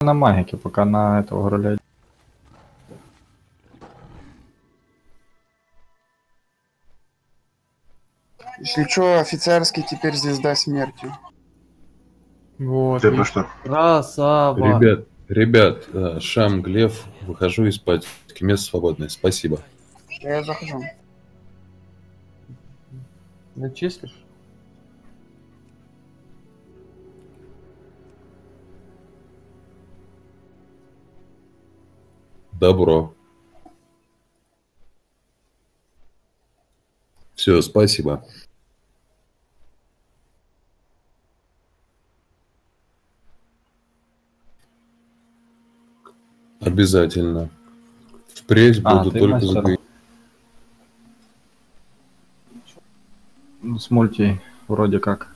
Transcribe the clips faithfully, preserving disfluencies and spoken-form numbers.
на магике, пока на этого гроля. Если что, офицерский теперь звезда смерти. Вот. Ты что? Красава. Ребят, ребят, э, Шам, Глеф, выхожу из патики. Место свободное. Спасибо. Я захожу. Начислишь? Добро. Все, спасибо. Обязательно. Впредь А, буду ты только мастер. за... Ну, с мульти вроде как.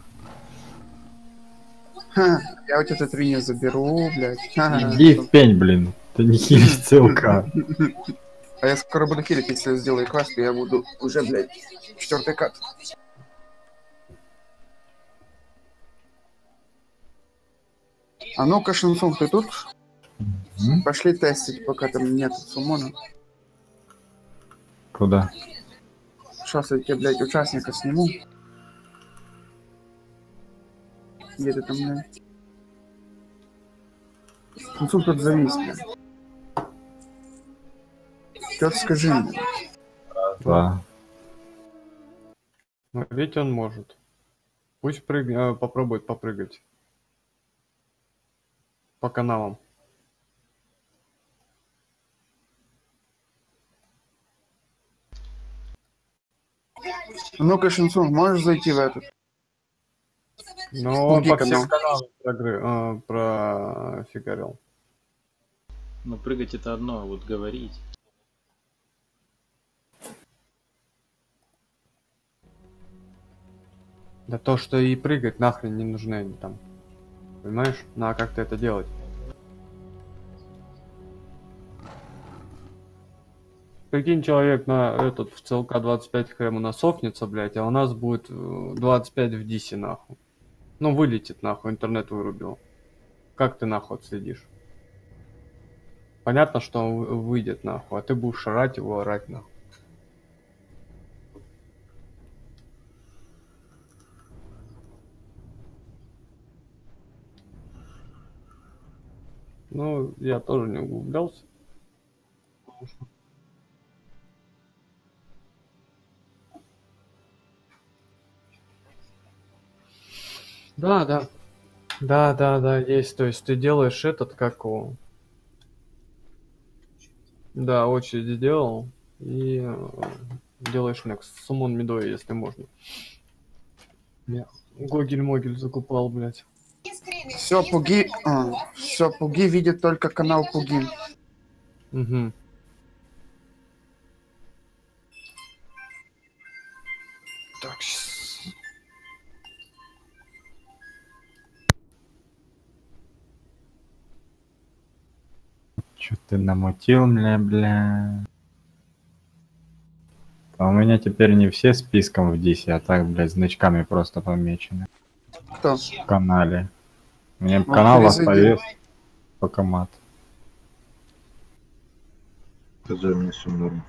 Ха, я у тебя этот вини заберу, блядь. Ха-ха. Иди в пень, блин. Ты не хилишь целка. А я скоро буду хилить, если сделаю квест, то я буду уже, блядь, четвертый кат. А ну-ка, Шинсун, ты тут? М? Пошли тестить, пока там нет суммона. Куда? Сейчас я тебе, блядь, участника сниму. Где ты там, блядь? Шинсун тут завис, блядь. Чё ты скажи мне? Да. Ну, ведь он может. Пусть прыг... э, попробует попрыгать. По каналам. Ну-ка, Шинсун, можешь зайти в этот? Но он Пуги по канал. всем каналам прогры... э, профигарил. Но прыгать это одно, а вот говорить. Да то, что и прыгать нахрен не нужны они там. Понимаешь? Надо как-то это делать. Прикинь, человек на этот в ЦЛК двадцать пять ему насохнется, блять, а у нас будет э, двадцать пять в дисе нахуй. Ну вылетит нахуй, интернет вырубил. Как ты нахуй отследишь? Понятно, что он вы- выйдет нахуй, а ты будешь орать его, орать нахуй. Ну, я тоже не углублялся. Да, да. Да, да, да, есть. То есть ты делаешь этот, как его. Да, очереди делал. И э, делаешь next. Суммон медой, если можно. Я Гогель-могель закупал, блядь. Все, Пуги... А, все, Пуги видит только канал Пуги. Угу. Так, щас. Чё ты намутил, бля, бля. А у меня теперь не все списком в дисе, а так, блядь, значками просто помечены. Кто? В канале. Мне Ну, канал вас перезайди. повес. Пока мат. Это мне все норм.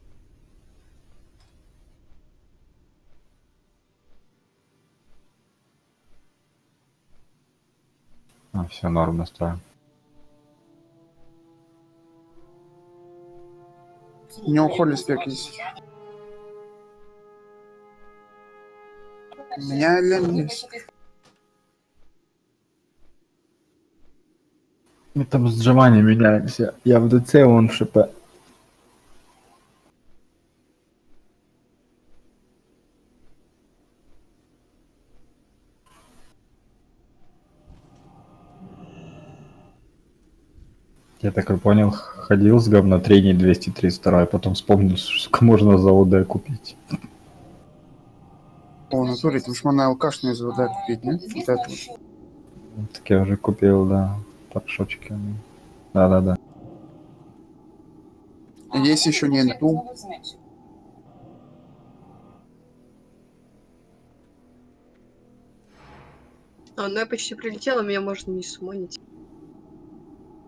А, все норм настроен. У него холли спек есть. У меня Лен есть. Мы там с Джованни меняемся. Я в ДЦ, он в ШП. Я так и понял, ходил с говнотреней двести тридцать два, потом вспомнил, что можно за ОД купить. О, натуре, там шмана алкашную из вода купить, не? Вот это вот. Так я уже купил, да, паршочки. Да-да-да. Есть еще не инту. А, ну я почти прилетела, меня можно не сумонить.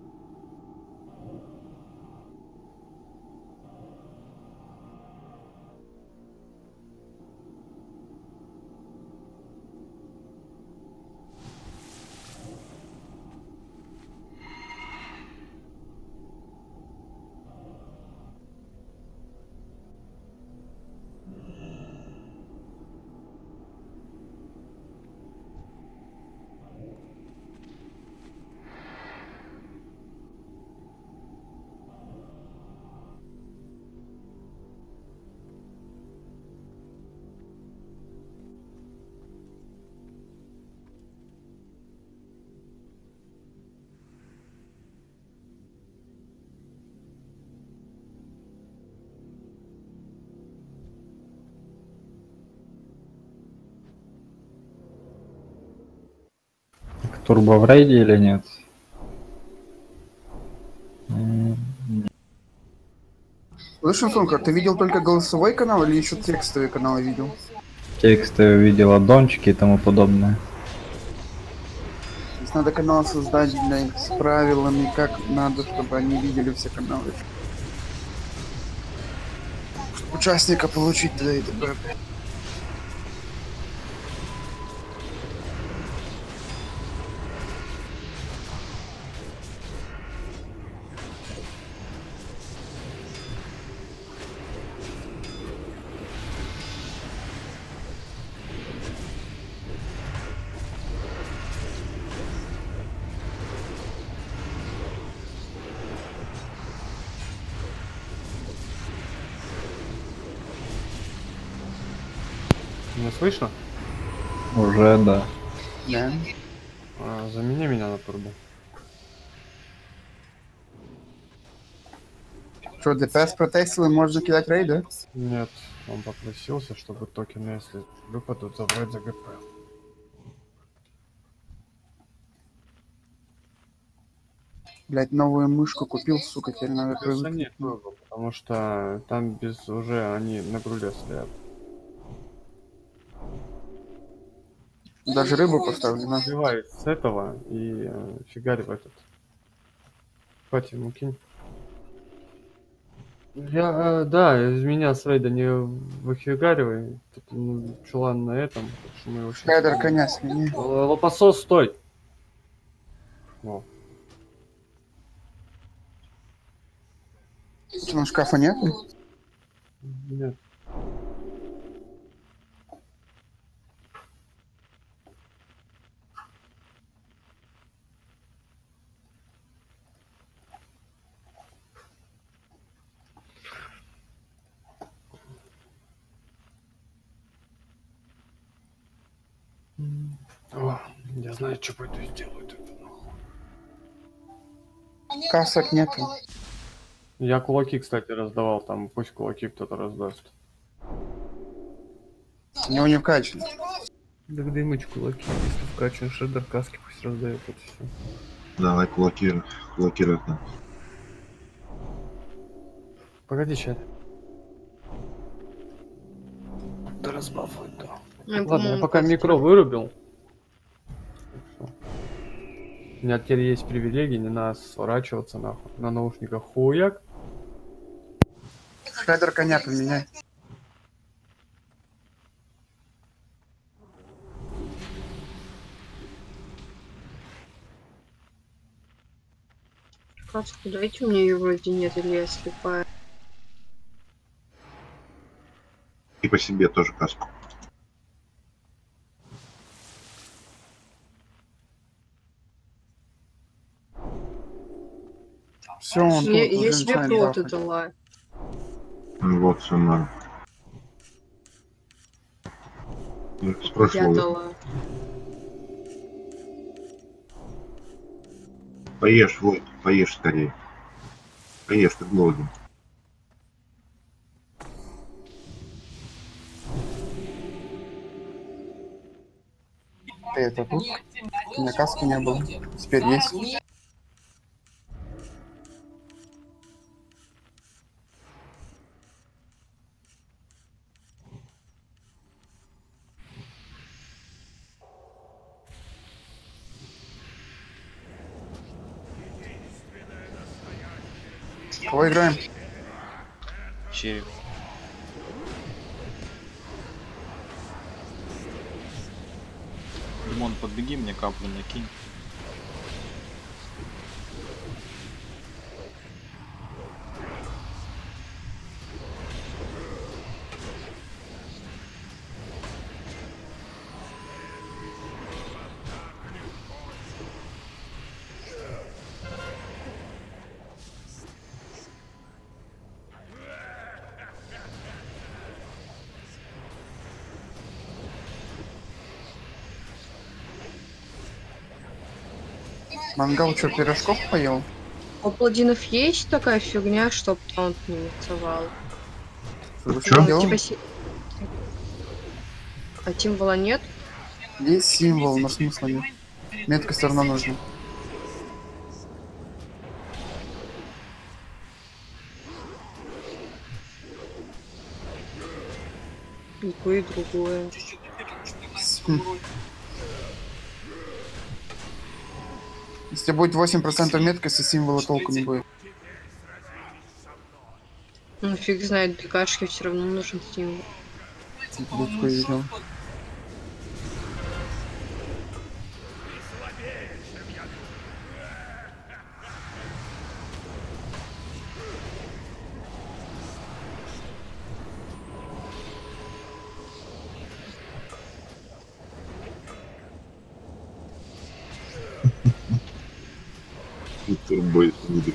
Турбо в рейде или нет? М, Слышь, Антонка, ты видел только голосовой канал или еще текстовые каналы видел? Тексты увидел, аддончики и тому подобное. То есть надо канал создать, блядь, с правилами, как надо, чтобы они видели все каналы. Участника получить т.д. и т.п. Не слышно? Уже, да. Да. А, замени меня на турбо. Что, ДПС протестил и можно кидать рейд, да? Нет, он попросился, чтобы токены, если выпадут, забрать за ГП. Блять, новую мышку купил, сука, теперь надо Просто привыкнуть. нет турбо, потому что там без уже они на груле стоят. Даже рыбу поставлю, на. Сбивай с этого и э, фигарь в этот. Хватит ему кинь. Я, э, да, из меня с рейда не выфигаривай. Тут ну, чулан на этом, так что мы его щас- Кайдер коня смени. Л- Лопасос, стой! О, Что, на шкафа нет? нет. О, я знаю, что пойду и сделаю тогда. Касок нету. Я кулаки, кстати, раздавал, там пусть кулаки кто-то раздаст. У него не вкачано. Так дымыч кулаки, если вкачан шедер, каски пусть раздает, это все. Давай кулаки, кулаки разным. Погоди, чат. Да разбафует, да. Ну, Ладно, я по-моему, пока каски. микро вырубил. Всё. У меня теперь есть привилегии, не надо сворачиваться нахуй. На наушниках хуяк. Кайдер коня поменяй. Каску дайте, у меня ее вроде нет, или я слепая. И по себе тоже каску. Все, он тут Я, уже я себе начинает проты бахать. дала. Ну вот, все норм. Ну, С Я прошлого. дала. Поешь, вот, поешь скорее. Поешь, ты голоден. Ты это тут? У меня каски не было. Теперь есть. Кого играем? Череп. Димон, подбеги мне каплю накинь. Мангал что, пирожков поел? У паладинов есть такая фигня, чтоб таунт не миксовал? Что Ну, делал? типа си- А Тимвола нет? Есть символ, но смысла нет. Метка все равно нужна. И то, и другое. Хм. Если будет восемь процентов меткости, символа толку не будет. Ну фиг знает, для кашки все равно нужен стимул. Будку видел. Турбой выдох.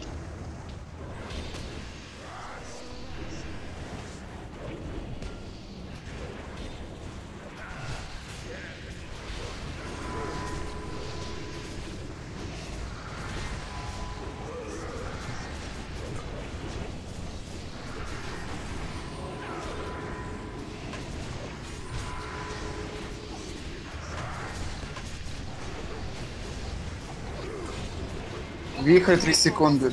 Вихрь три секунды.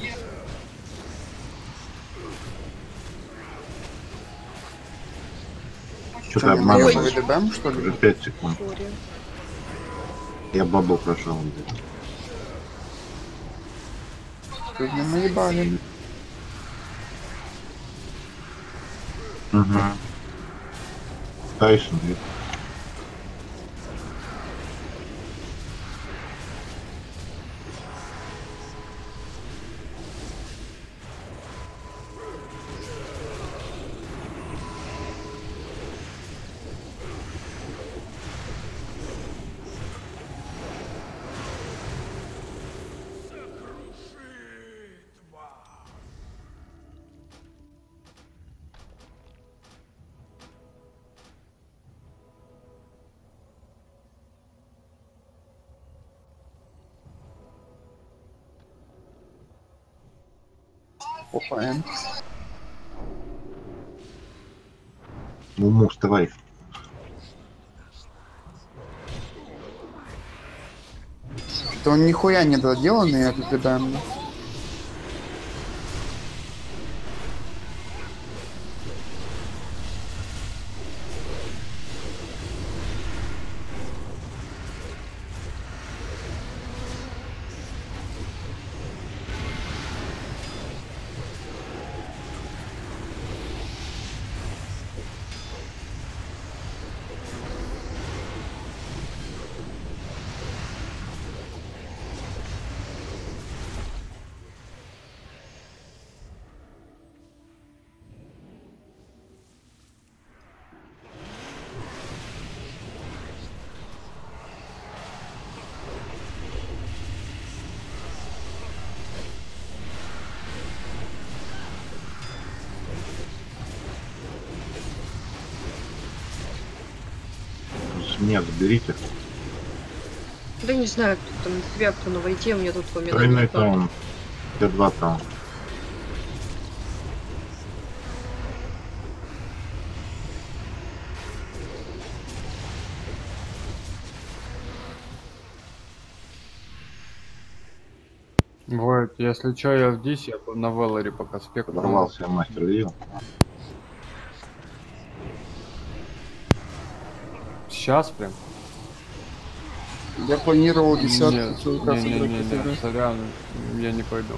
Что-то Что, обманываешь. новый ДБМ, что Уже ли? пять секунд. Сори. Я бабл прошел. блядь. Тут не наебали. Угу. Тайсон, блядь. Попаем. Муму, вставай. Это он нихуя не доделанный, этот ДБМ. С меня заберите. Да не знаю, кто там, тебя кто на войти, у меня тут ламинат. Тройной таун. Т два таун. Вот, если что, я в Дисе, я на Велларе пока спектр. Подорвался я мастер, видел? Сейчас прям? Я планировал Нет, десятку целых раз не, не, играть не, в не, ТТ. сорян, я не пойду.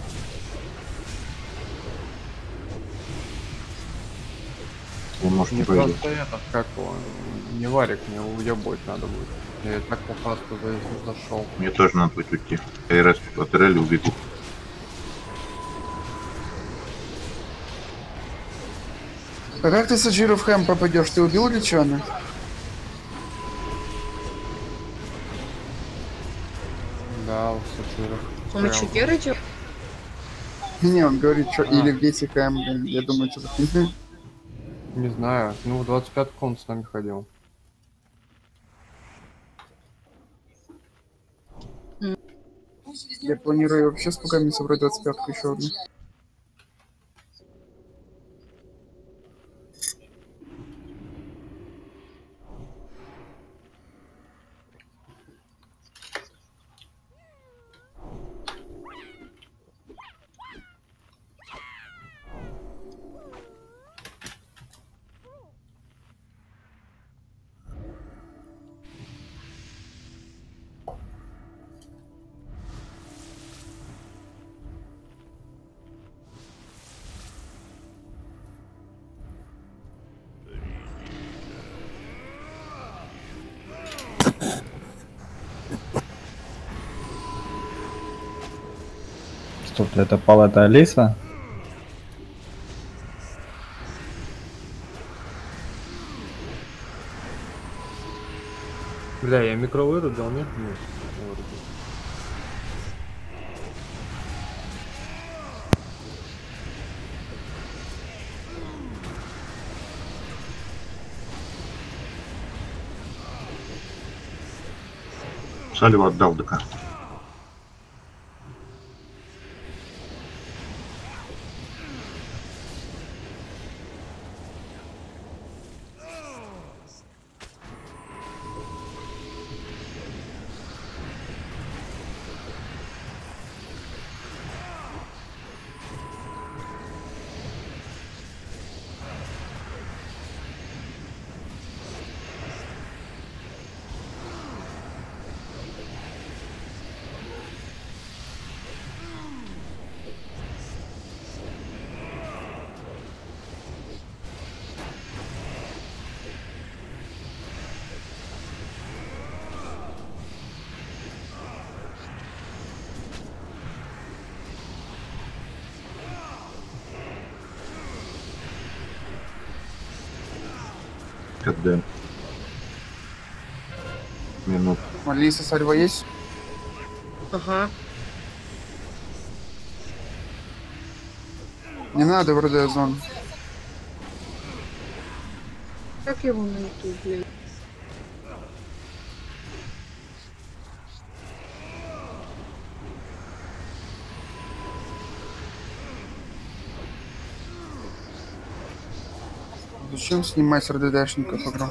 Он может не Мне пойдет. просто этот, как его, не варик, мне уебать надо будет. Я и так по фасту за- зашел. Мне тоже надо будет уйти. КРС по Терелли убит. А как ты с Аджиру в хэм попадешь? Ты убил Личона? Да, у Сафира. Он еще Гера идет? Не, он говорит, что А. или в Гете хэм, блин. Я думаю, что за фигня. Не знаю, ну в двадцать пятку он с нами ходил. Я планирую вообще с пугами собрать двадцать пятку еще одну. Стоп, это палата Алиса? Бля, я микро вырубил, нет? Нет, не вырубил. Салева отдал ДК. КД. Минут. Алиса, Сальва есть? Ага. Не надо вроде зон. Как его найти, блин? Зачем снимать РДДшников игру?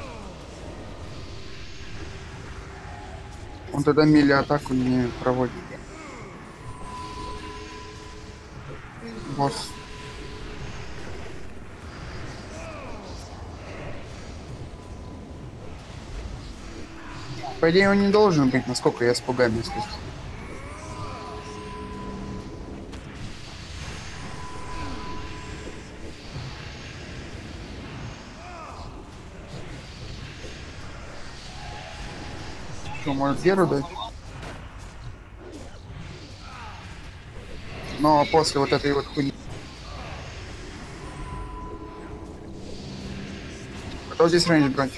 Он тогда мили атаку не проводит. Босс. По идее он не должен быть, насколько я с пугами слышал. Что, может Геру дать? Но после вот этой вот хуйни. Кто здесь рейндж брать?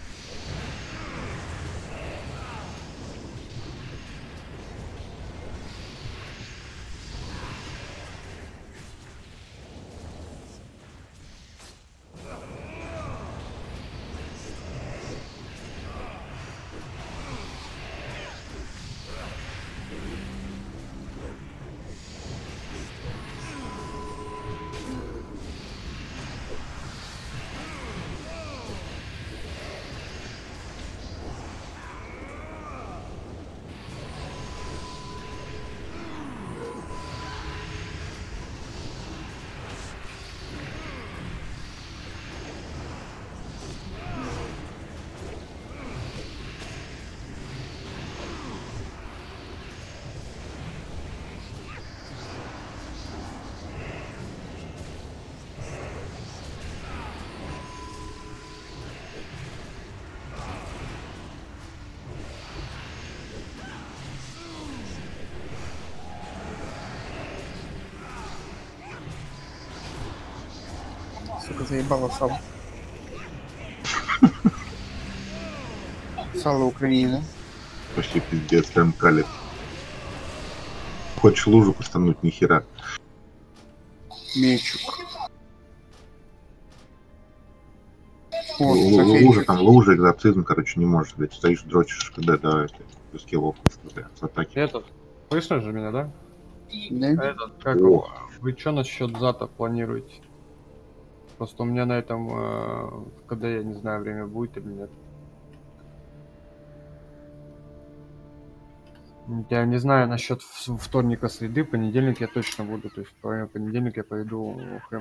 Сука, заебало сало. Сало Украины. Почти пиздец, прям калит. Хочешь лужу постануть, нихера. Мечук. Л- Вот, л- трофейчик. лужа, там лужа, экзорцизм, короче, не можешь, блядь, стоишь, дрочишь, когда, да, это, без скиллов, да, с атаки. Этот, слышно же меня, да? Да? Этот, как его? Вы что насчет зата планируете? Просто у меня на этом, э, когда я не знаю, время будет или нет. Я не знаю насчет в- вторника среды, понедельник я точно буду, то есть в понедельник я пойду в хэм.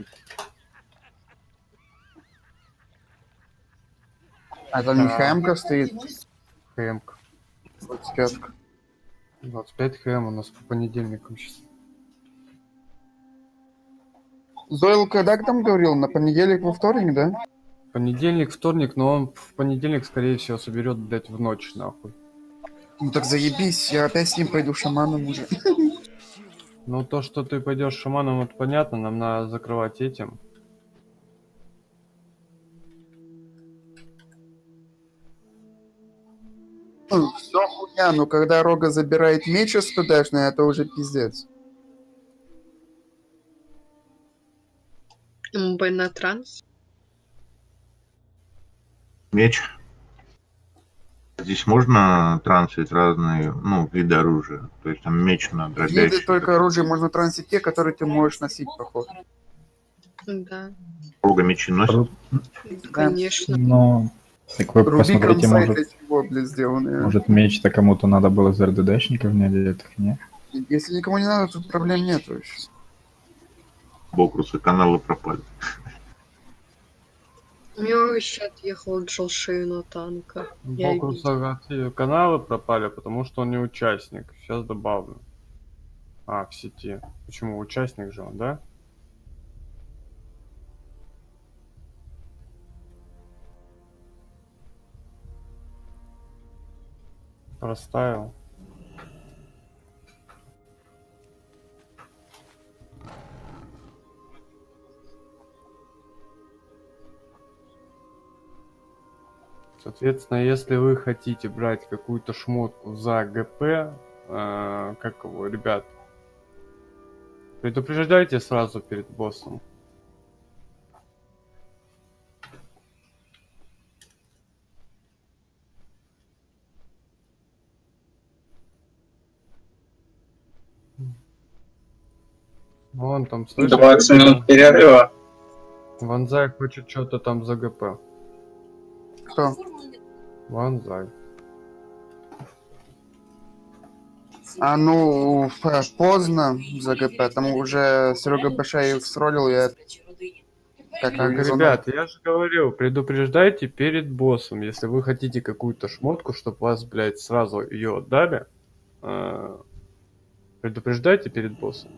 А там не Да. хэмка стоит, Хэмк. двадцать пятка. двадцать пять хэм у нас по понедельникам сейчас. Зойл когда там говорил? На понедельник, во вторник, да? Понедельник, вторник, но он в понедельник, скорее всего, соберет, блядь, в ночь, нахуй. Ну так заебись, я опять с ним пойду шаманом уже. Ну, то, что ты пойдешь шаманом, это понятно, нам надо закрывать этим. Ну, все хуйня, но когда Рога забирает меч из ПДшной, это уже пиздец. МБ на транс. Меч. Здесь можно трансить разные, ну, виды оружия. То есть там меч на Виды дробящий. только оружие можно трансить те, которые ты можешь носить, походу. Да, Рога мечи носят. конечно. Но... Так вы Руби посмотрите, кромсай может, для чего, блядь, сделаны. может меч-то кому-то надо было из РДДшников не одетых, не? Если никому не надо, тут проблем нет вообще. Бокрусы, каналы пропали. У меня вообще отъехал Джолшейна танка. Я и Бокруса каналы пропали, потому что он не участник. Сейчас добавлю. А, в сети. Почему? Участник же он, да? Проставил. Соответственно, если вы хотите брать какую-то шмотку за ГП, э, как его, ребят, предупреждайте сразу перед боссом. Вон там, слышишь? двадцать минут перерыва. Ванзай хочет что-то там за ГП. Кто? Ванзай. А ну, ф- поздно за ГП, там уже Серега Башаев сролил, я... Как Так, его зовут? ребят, я же говорил, предупреждайте перед боссом, если вы хотите какую-то шмотку, чтобы вас, блядь, сразу ее отдали, э, предупреждайте перед боссом.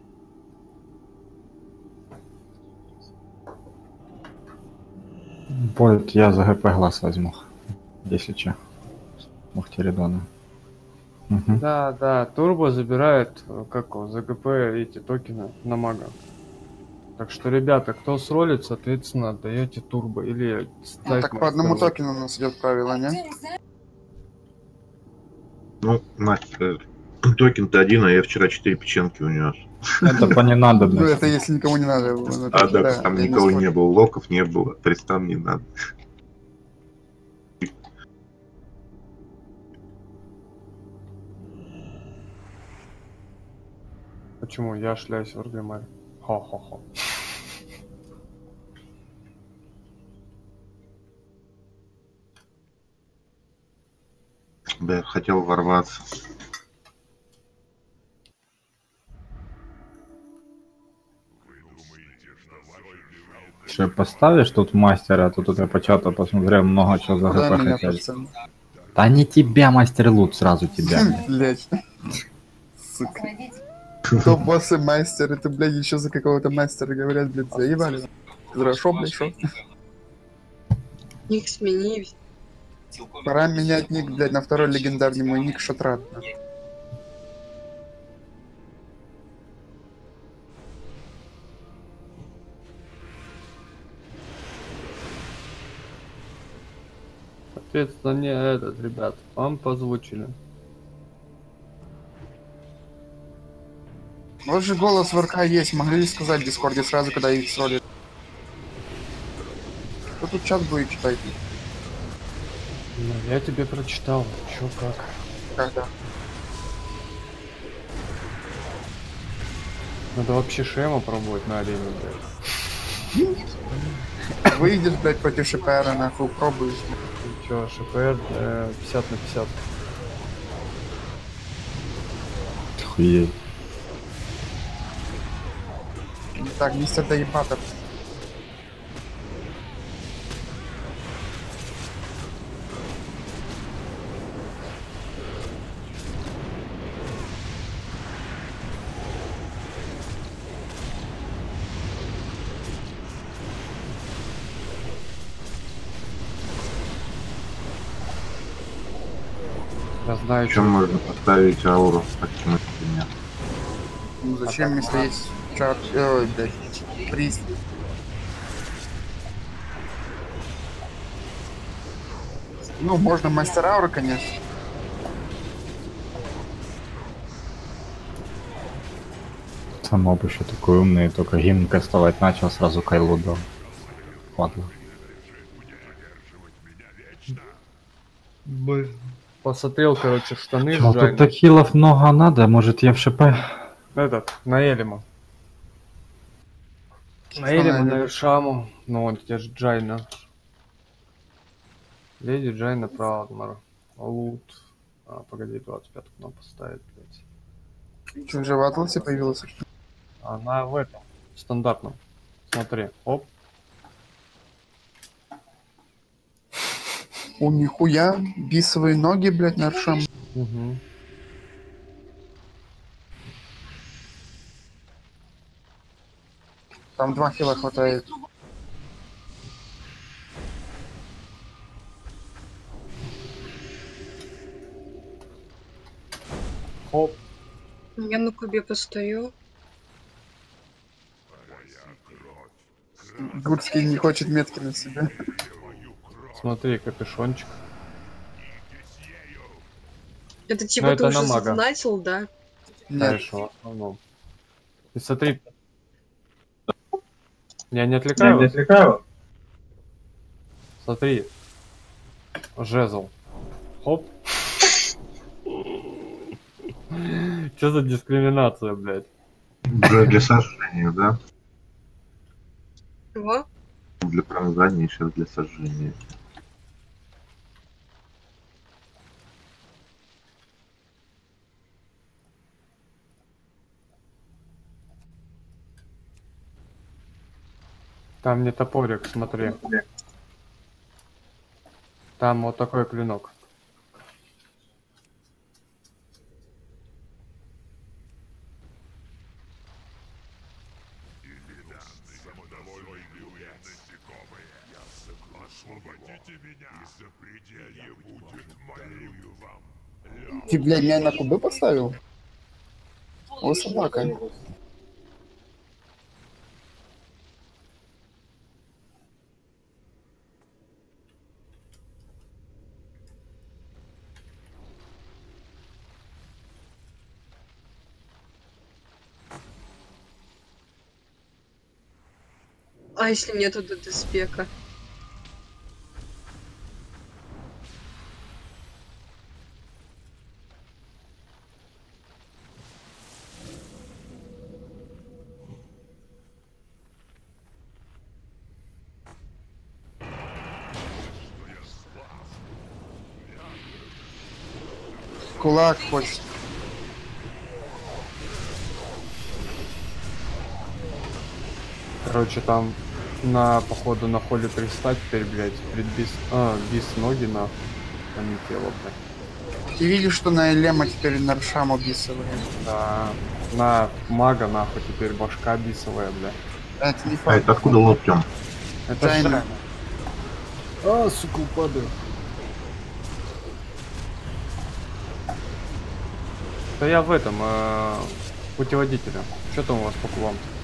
Вот я за ГП глаз возьму, если че. Мухтеридона. Угу. Да, да, Турбо забирает, э, как его, за ГП эти токены на мага. Так что, ребята, кто сролит, соответственно, отдаете Турбо или Ну, ставь так по одному мастеру. токену у нас идет правило, не? Ну, мастер, токен-то один, а я вчера четыре печенки унес. Это по Ну, ненадобности. это если никому не надо. было. А, да, там я не никого спорю. не было, локов не было, Тристан не надо. Почему? Я шляюсь в Аргамаре. Хо-хо-хо. Да, хотел ворваться. Что, поставишь тут мастера, а то тут я по чату посмотрел, много чего за Куда ГП меня, хотели. пацан? Да не тебя, мастер лут, сразу тебя. блядь. Блять. Сука. Кто боссы мастер, это, блядь, еще за какого-то мастера говорят, блядь, заебали. Хорошо, блядь, шо? Ник смени. Пора менять ник, блядь, на второй легендарный мой ник Шатрат. Соответственно, не этот, ребят, вам позвучили. Вот же голос в РК есть, могли ли сказать в Дискорде сразу, когда их сролит? Кто тут чат будет читать? Ну, я тебе прочитал, чё как. Когда? Надо вообще Шема пробовать на арене, блядь. Выйдешь, блядь, против ШПР, нахуй, пробуешь. И чё, ШПР э, пятьдесят на пятьдесят. Охуеть. Так, мистер доебатор. Я знаю, Еще можно поставить ауру, почему нет. Ну зачем, если есть чар... Ой, блядь, приз. Ну, можно мастер ауры, конечно. Сам моб еще такой умный, только гимн кастовать начал, сразу Кайлу дал. Ладно. Посмотрел, короче, штаны Чё, сжали. тут такилов много надо, может я в ШП? Этот, на Элима. На Элима, на Иршаму. Ну вот, где же Джайна. Леди Джайна Праудмар. Лут. А, погоди, двадцать пятую надо поставить, блядь. Что, уже в Атласе появилась? Она в этом, стандартном. Смотри, оп. У нихуя бисовые ноги, блядь, на Аршам. Угу. Там два хила хватает. Оп. Я на кубе постою. Гурский не хочет метки на себя. Смотри, капюшончик. Это типа Ну, ты это уже на мага. задонатил, да? Нет. Конечно, в основном. И смотри. Я не отвлекаю? не отвлекаю. Смотри. Жезл. Хоп. Что за дискриминация, блядь? Уже для сожжения, да? Чего? Для пронзания, сейчас для сожжения. Там не топорик, смотри. Там вот такой клинок. Ты, блядь, меня на кубы поставил? О, собака. А если нету доспека? Кулак хочет. Короче, там на, походу, на холле пристать теперь, блядь, предбис... А, бис ноги на... А не тело, блядь. Ты видишь, что на Элема теперь на Аршаму бисовые? Да. На мага, нахуй, теперь башка бисовая, блядь. Это не А факт. это откуда локтем? Это Джайна. Джайна. А, сука, упадаю. Да я в этом, э, путеводителе. Что там у вас по кубам?